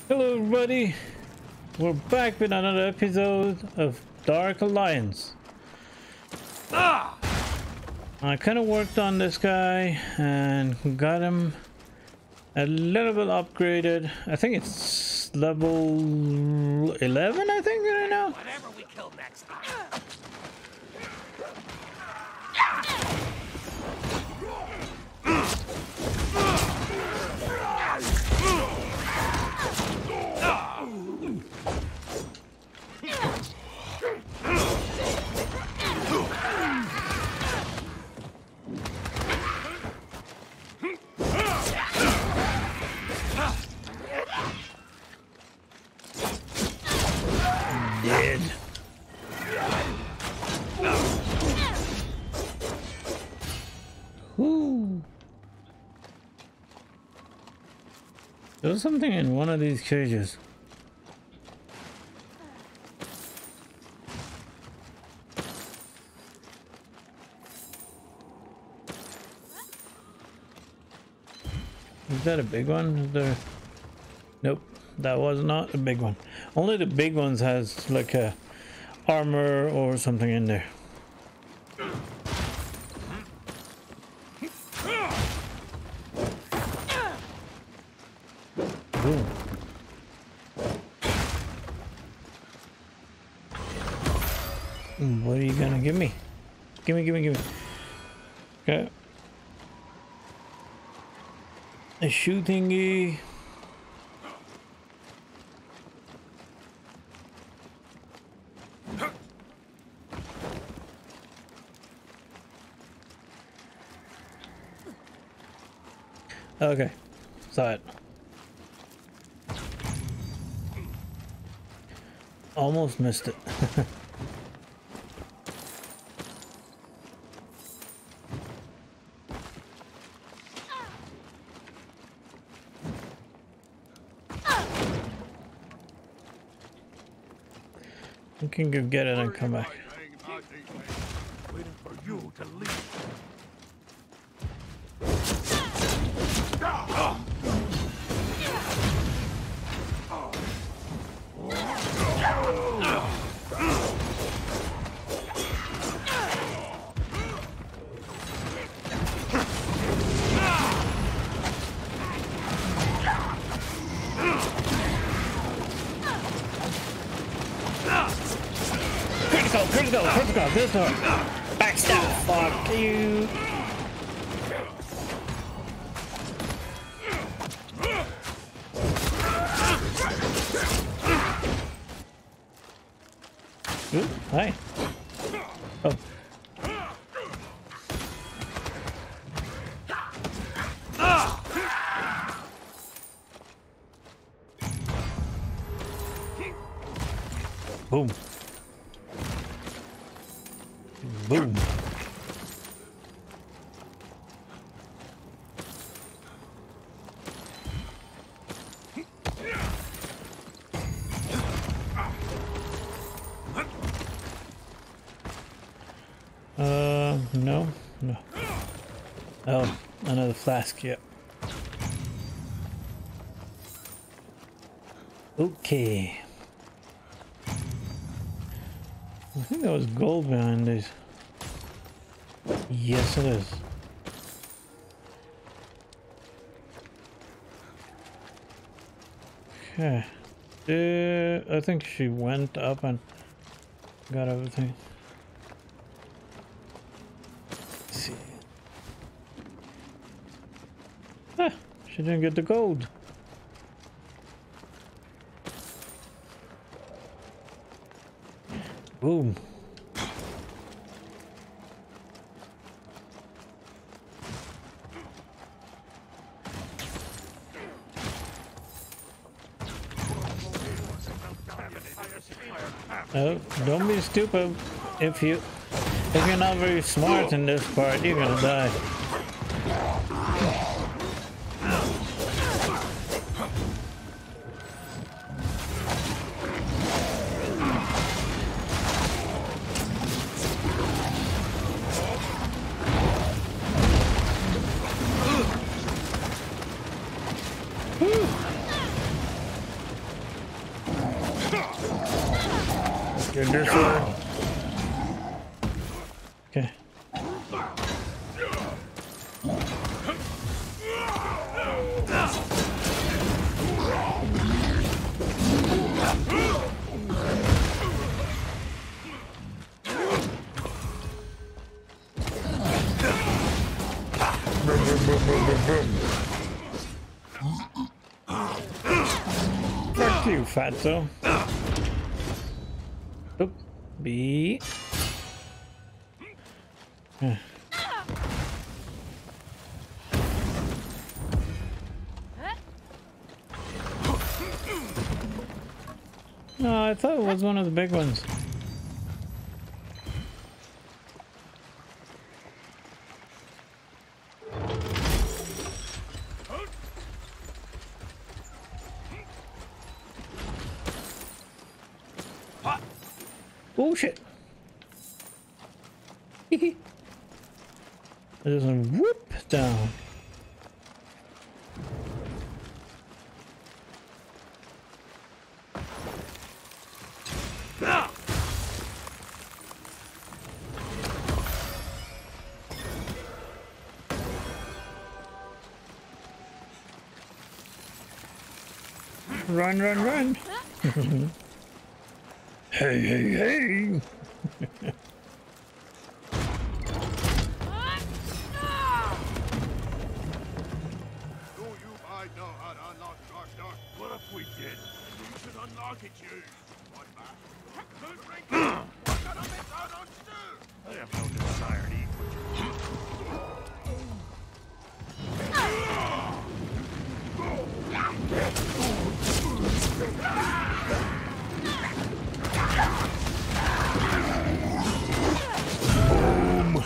Hello everybody, we're back with another episode of Dark Alliance. I kind of worked on this guy and got him a little bit upgraded. I think it's level 11, I think, right now. Whatever we kill next time. Dead. Whoo. There's something in one of these cages. Is that a big one? Is there? Nope, that was not a big one. Only the big ones has like a armor or something in there. Ooh. What are you gonna give me? Give me. Okay. A shoe thingy. Okay, saw it. Almost missed it. You can go get it and come back. Waiting for you to leave. Critical. Backstab. Fuck you. Ooh, hi. Oh. Boom. Boom. No. Oh, another flask, yep. Okay. I think there was gold behind these. Yes, it is. Okay. I think she went up and got everything. Let's see. Ah, she didn't get the gold. Boom. Oh, don't be stupid. If you're not very smart in this part, you're gonna die. Get this one. Okay. Fuck you, fatso. Oop. B. No, I thought it was one of the big ones. Oh shit! I just went whoop down. Run, run, run! Hey, hey, hey! What if we did? We should unlock it, you. I have no desire to eat. Boom!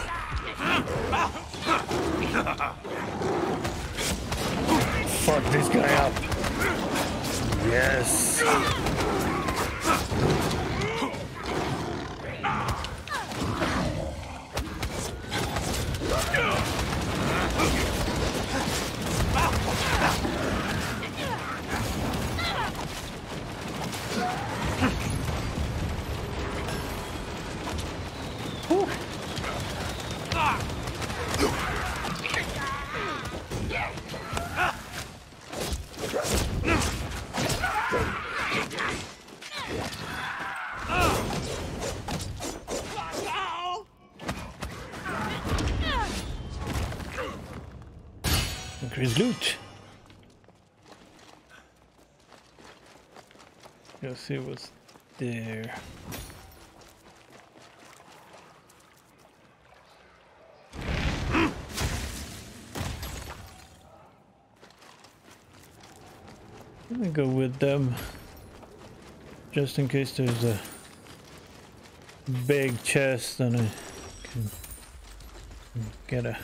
Fuck this guy up. Yes. Increase loot. Let's see what's there. Let me go with them, just in case there's a big chest and I can get a...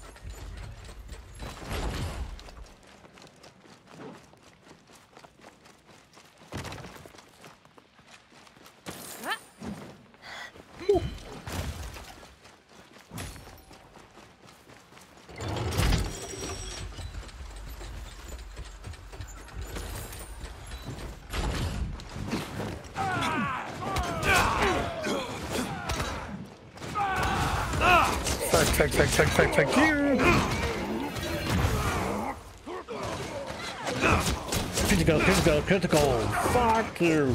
Fuck you! Critical! Fuck you!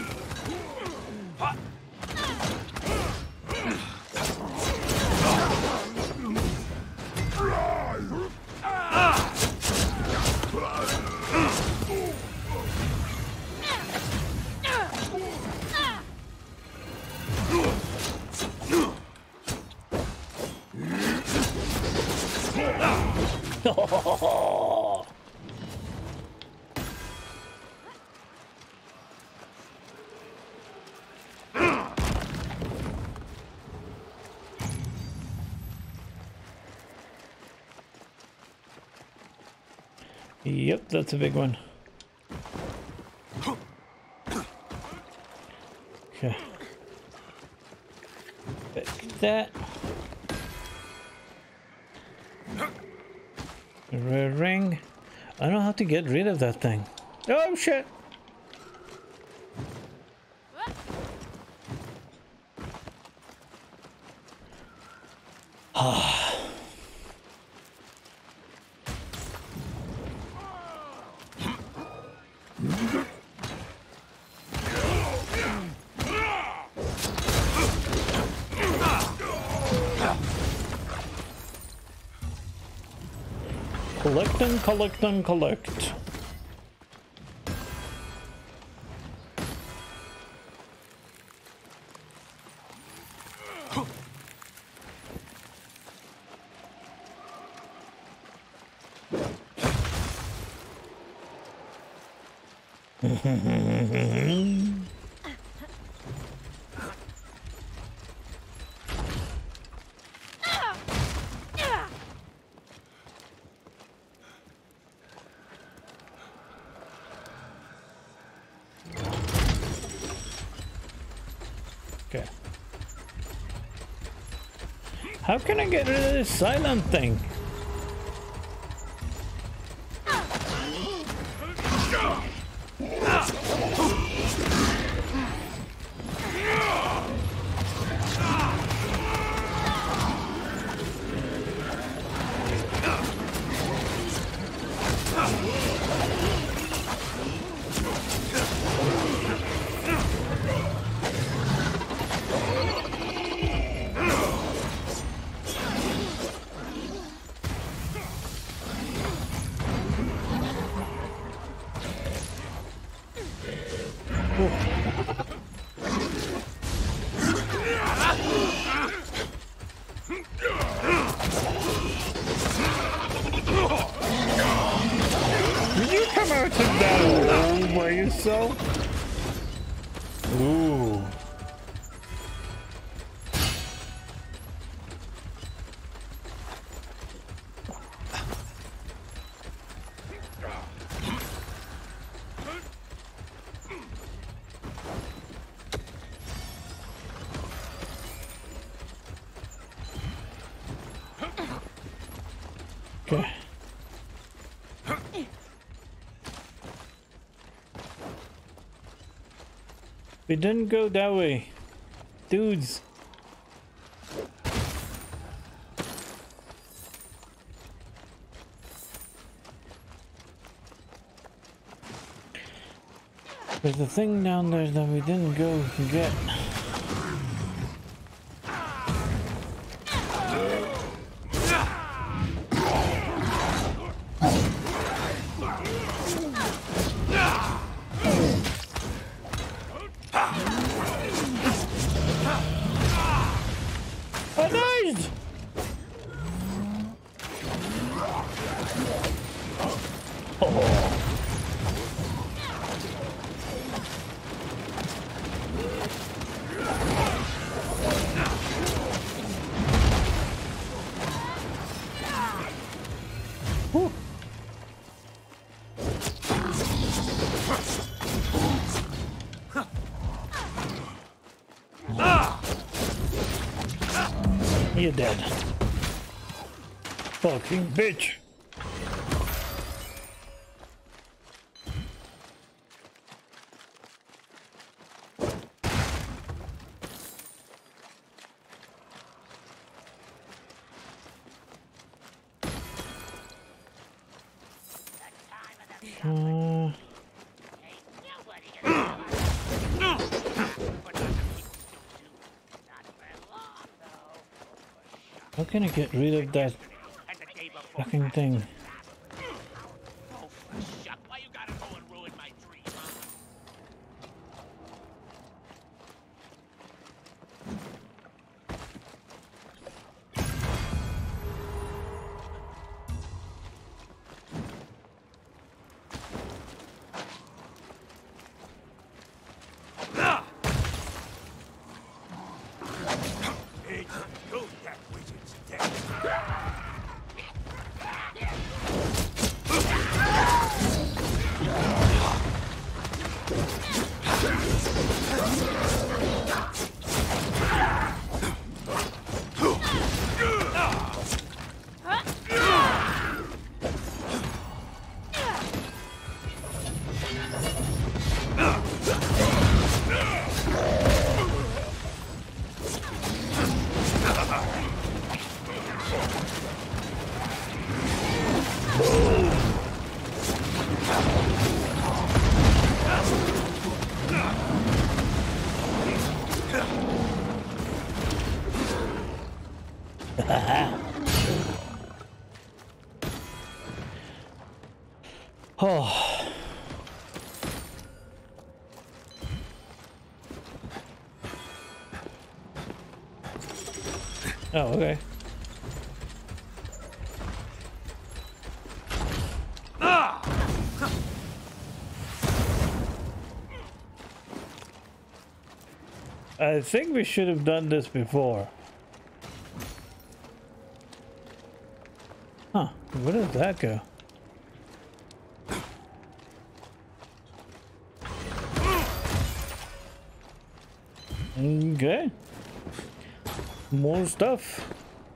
Yep, that's a big one. Okay. Pick that. A red ring. I don't know how to get rid of that thing. Oh shit! Collect and collect and collect. Okay. How can I get rid of this silent thing? Did you come out of that hole by yourself? Ooh. Okay. We didn't go that way. Dudes. There's a thing down there that we didn't go get. You're dead. Fucking bitch. How can I get rid of that fucking thing? Why you gotta go and ruin my dream, huh? Oh, okay. I think we should have done this before. Huh, where does that go? Okay. More stuff.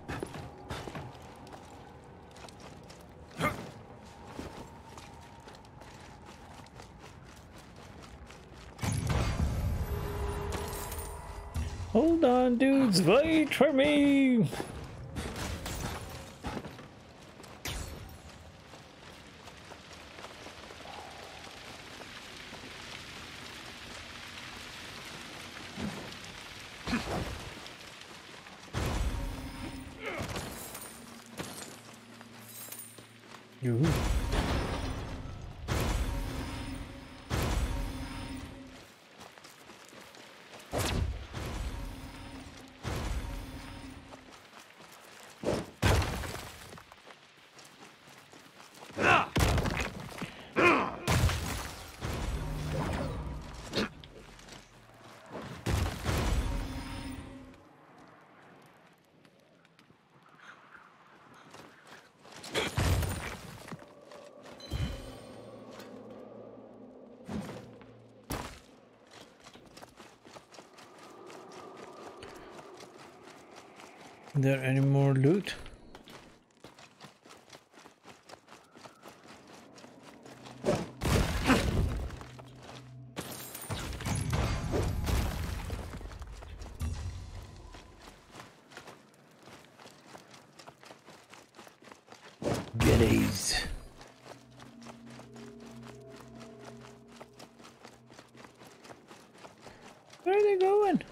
Hold on, dudes, wait for me! You. Is there any more loot? Goodies. Where are they going?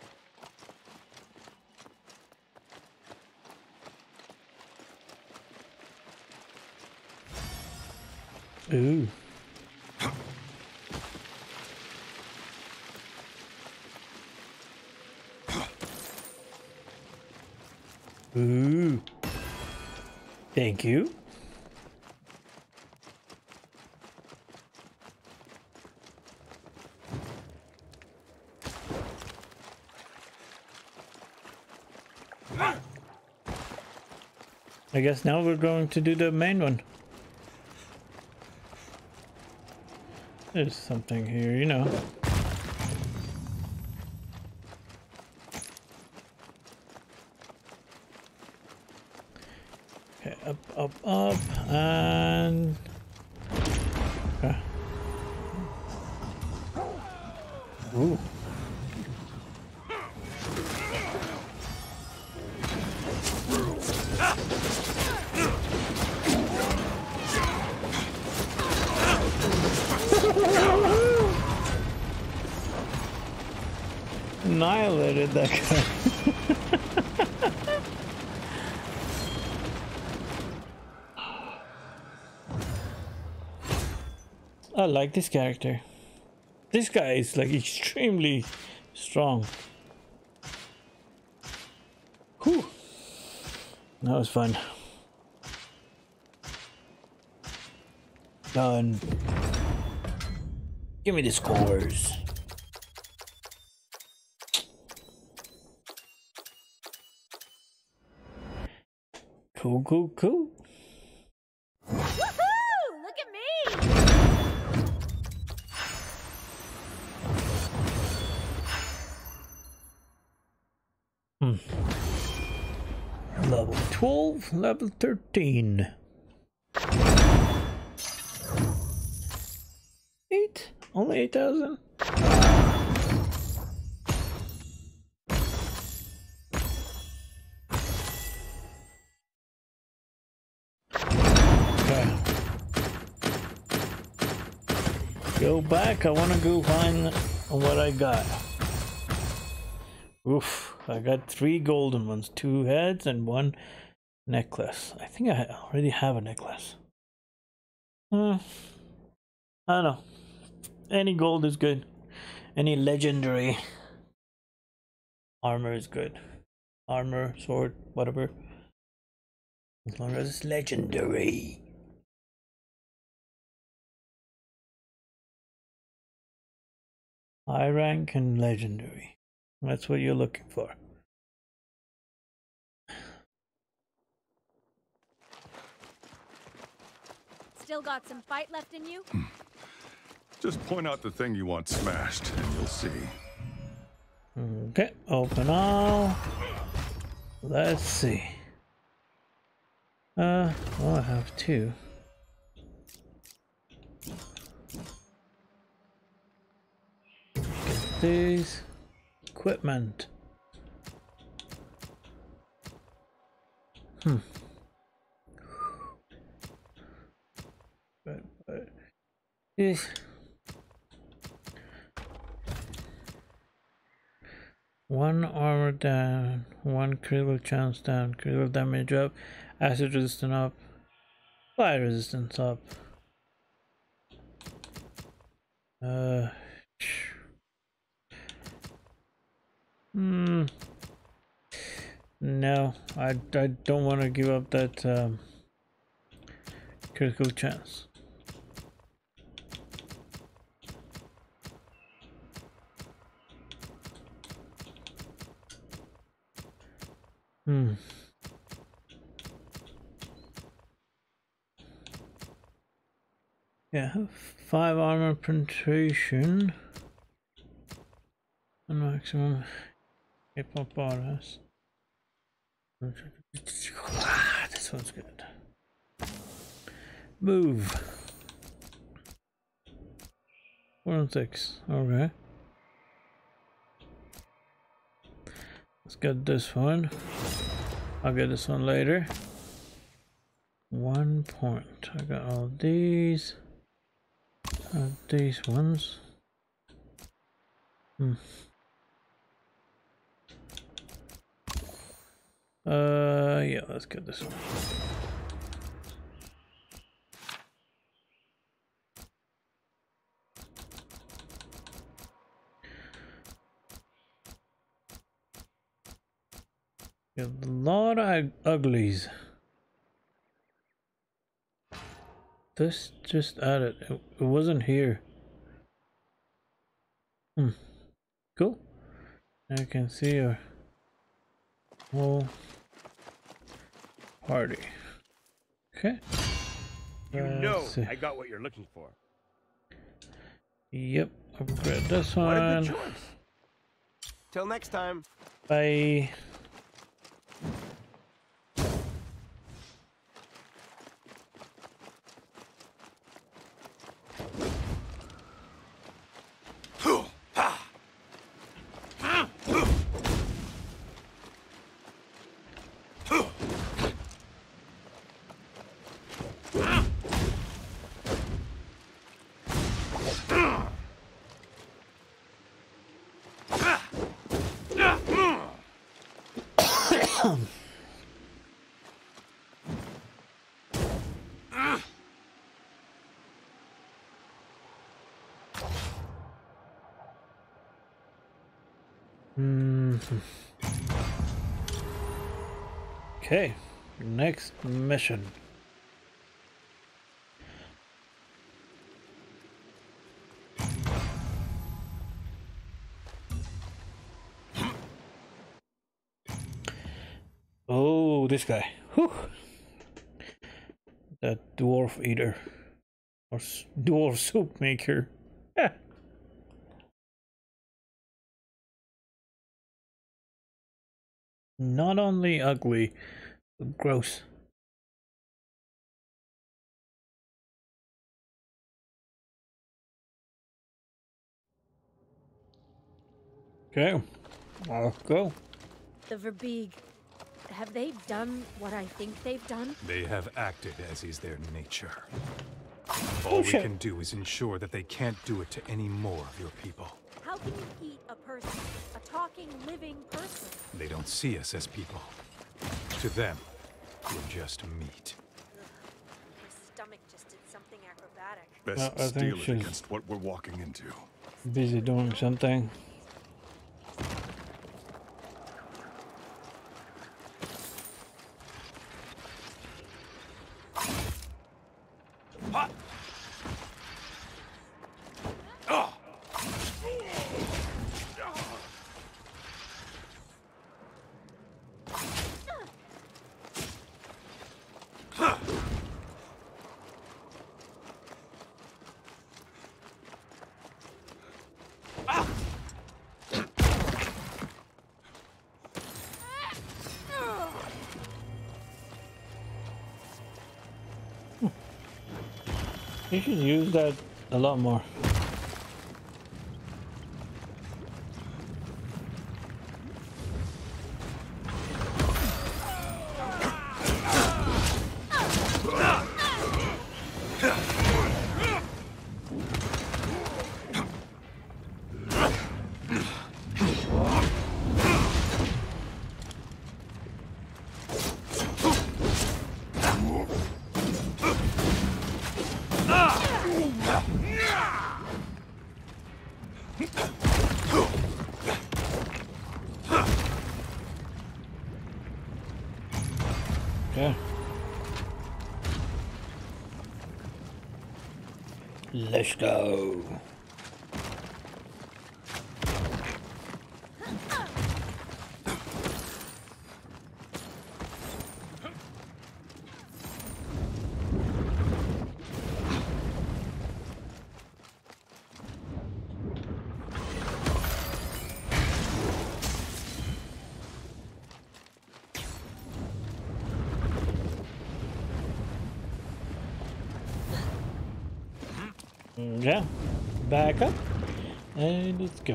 Ooh. Ooh. Thank you. I guess now we're going to do the main one. There's something here, you know. Okay, up, and... Okay. Ooh. Annihilated that guy. I like this character. This guy is like extremely strong. Whew. That was fun. Done. Give me the scores. Cool, cool, cool. Woohoo! Look at me! Level 12, level 13. 8? Only 8,000? Go back, I want to go find what I got. Oof, I got 3 golden ones, 2 heads and 1 necklace. I think I already have a necklace. I don't know. Any gold is good. Any legendary armor is good. armor, sword, whatever. As long as it's legendary. High rank and legendary. That's what you're looking for. Still got some fight left in you? Just point out the thing you want smashed, and you'll see. Okay, open all. Let's see. Well, I have two. Get these. Equipment. But yes. One armor down, one critical chance down, critical damage up, acid resistance up, fire resistance up. No, I don't want to give up that critical chance. Yeah, 5 armor penetration and maximum hit bonus. This one's good. Move. 4 and 6. Okay. Let's get this one. I'll get this one later. 1 point. I got all these. These ones. Yeah, let's get this one. Got a lot of uglies. This just added. It wasn't here. Cool. I can see our whole party. Okay. You know I got what you're looking for. Yep. Upgrade this one. What a good choice. Till next time. Bye. Okay, next mission. Oh, this guy. Whew. That dwarf eater. Or dwarf soup maker. Yeah. Not only ugly, but gross. Okay, I'll go. The Verbeeg. Have they done what I think they've done? They have acted as is their nature. All we can do is ensure that they can't do it to any more of your people. How can you eat a person? A talking, living person? They don't see us as people. To them, we're just meat. My stomach just did something acrobatic. Best I think steel it she's against what we're walking into. busy doing something. You should use that a lot more. Okay. Let's go. Yeah, back up and let's go.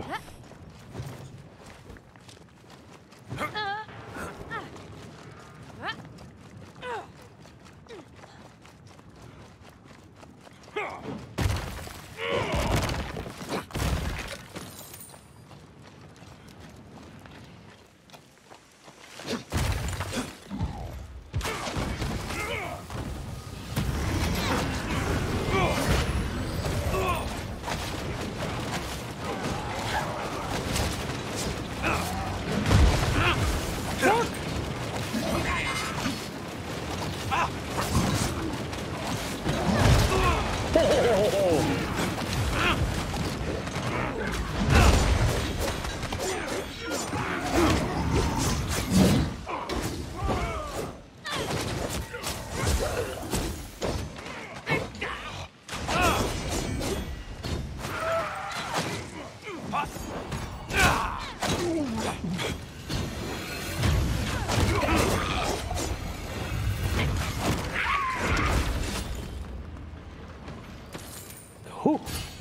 Whew.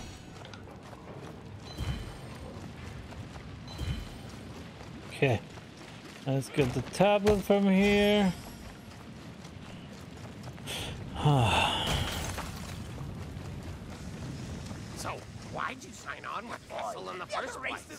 Okay, let's get the tablet from here. So, why'd you sign on with Fossil in the first place?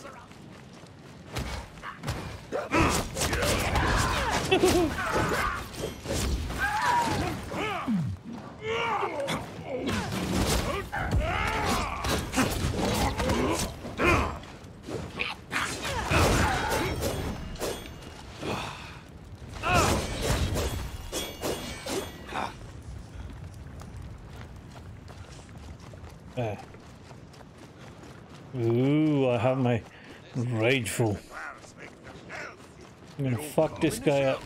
Ooh, I have my rageful. I'm gonna fuck this guy up.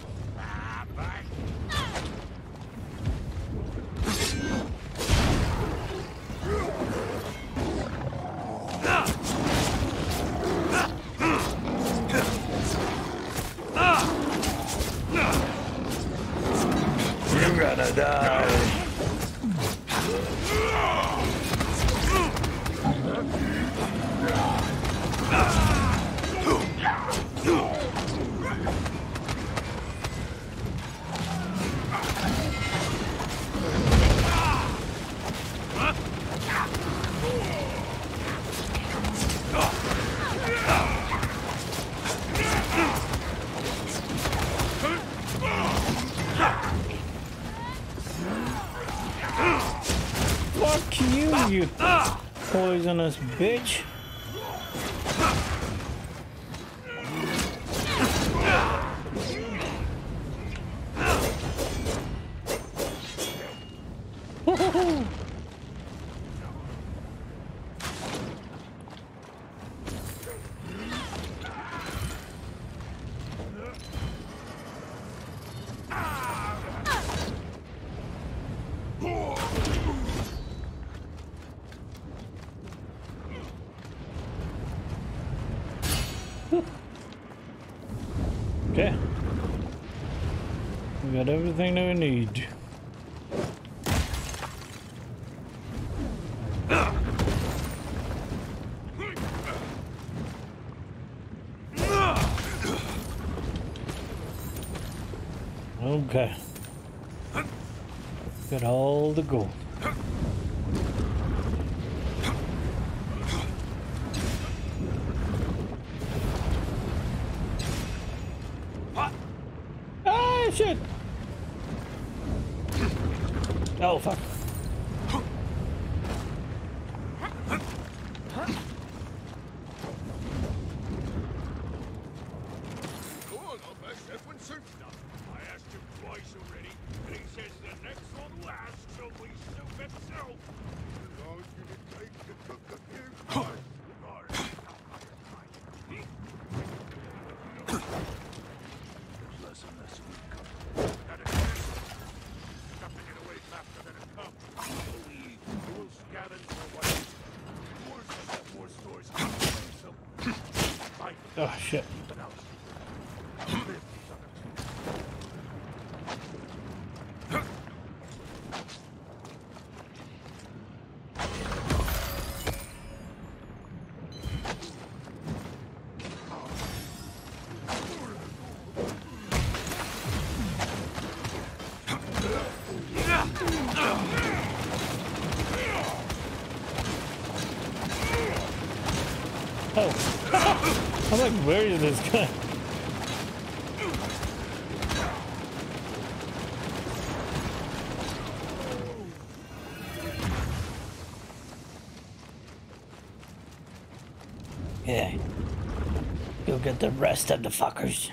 You're gonna die. Fuck you, you poisonous bitch. Okay. We got everything that we need. Okay. Got all the gold. Ah, shit! Oh, fuck. Oh, shit. Oh. I'm like, where is this guy? Yeah. Go get the rest of the fuckers.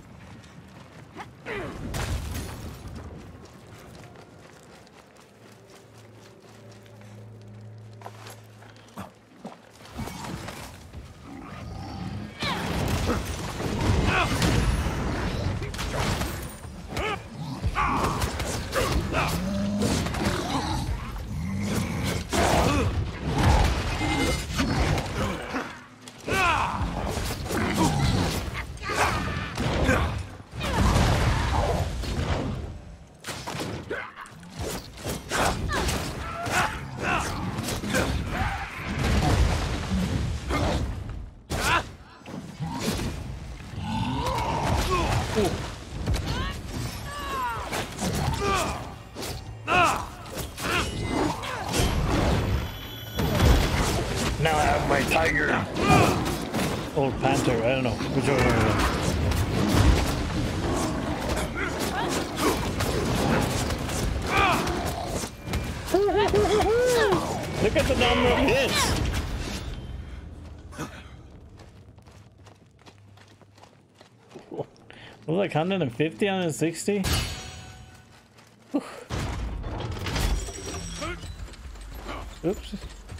Now I have my tiger. Old panther, I don't know. Which one Look at the number of hits. Was like 150, 160? Oops.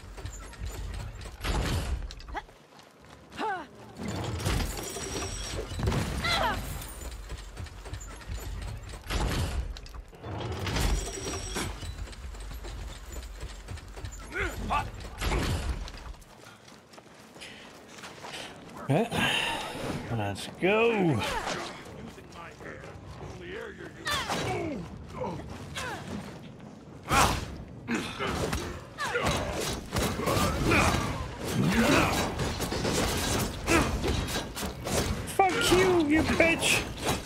Let's go. Fuck you, you bitch.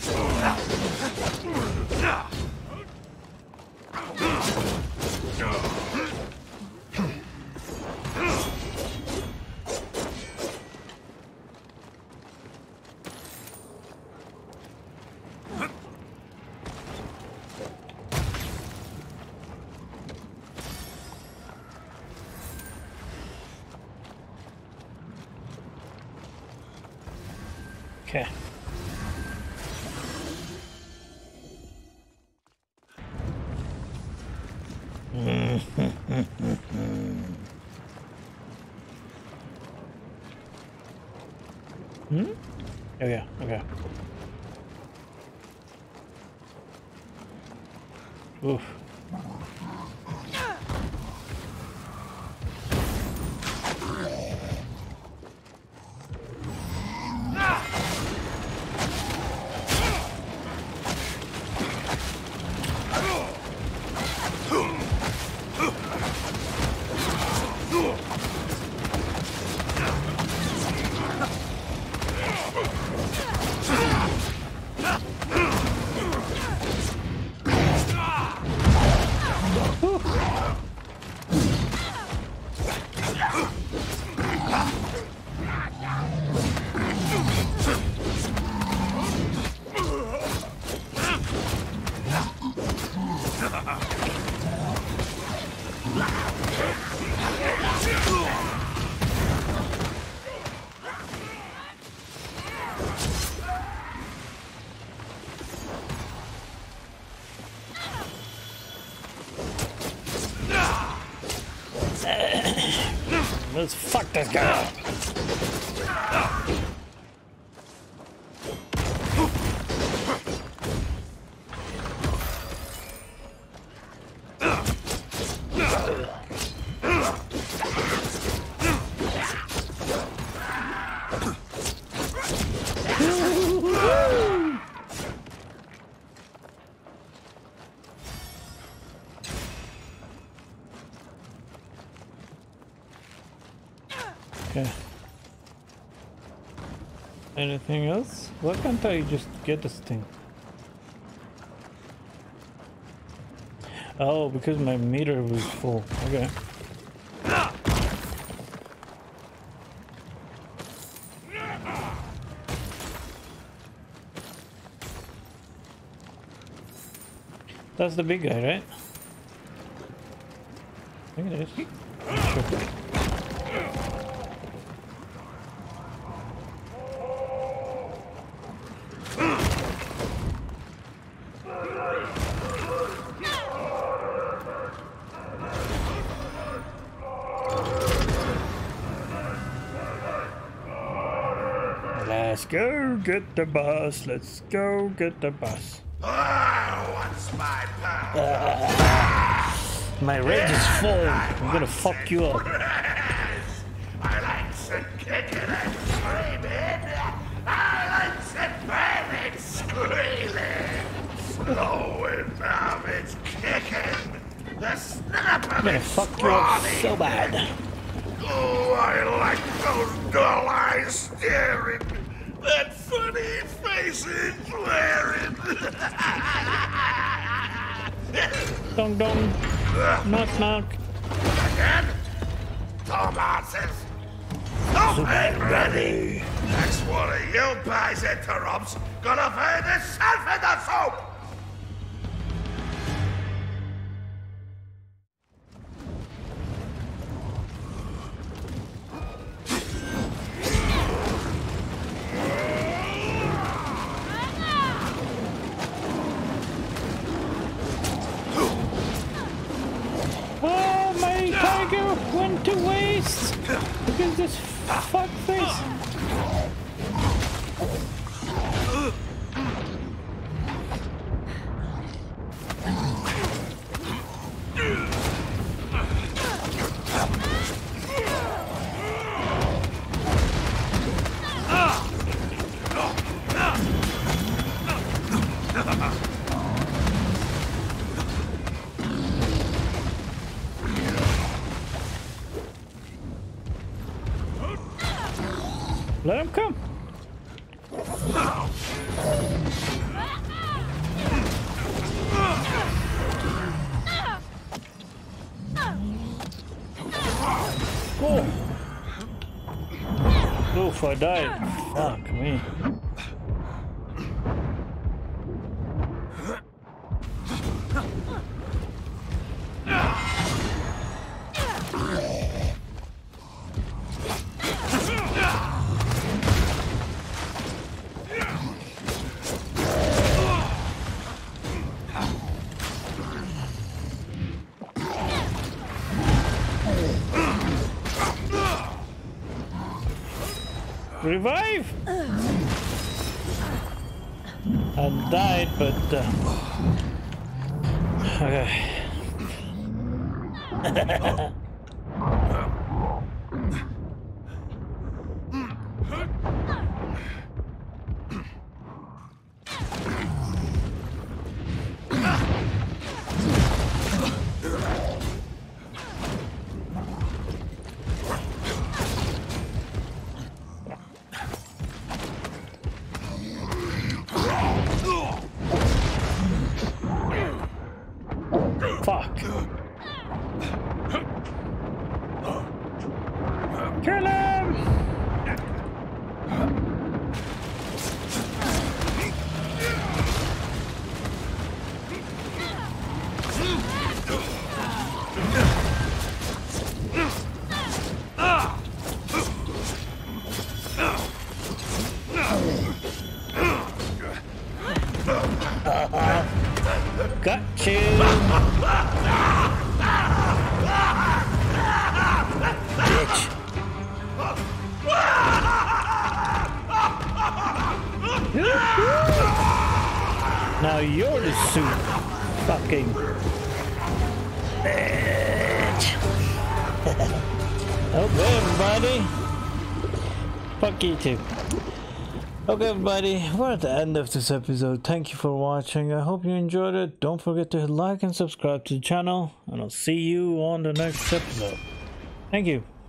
Okay. Oh yeah, okay. Oof. Let's fuck this guy up. Okay. Anything else? Why can't I just get this thing? Oh, because my meter was full. Okay. That's the big guy, right? I think it is. Sure. Let's go get the bus. Let's go get the bus. What's my power? My rage is full. I'm gonna fuck you up. I like to kick it and screaming. I like to bang it screaming. Slow and now it's kicking. The snap of I'm gonna it fuck you up so bad. Oh, I like those dull eyes staring. That funny face it's wearing. Dong dong. Knock knock. Again? Dumbasses. Open ready. Next one of you guys interrupts. Gonna find himself in the soup. Oh, my tiger went to waste. Look at this fuck face. Let him come. Oh. Oof, I died. Fuck me. Revive! I died, but okay. Fuck. Kill him! Got you! Bitch! Now you're the soup. Fucking bitch. Okay, everybody. Fuck you too. Okay, everybody, we're at the end of this episode. Thank you for watching. I hope you enjoyed it. Don't forget to hit like and subscribe to the channel, and I'll see you on the next episode. Thank you.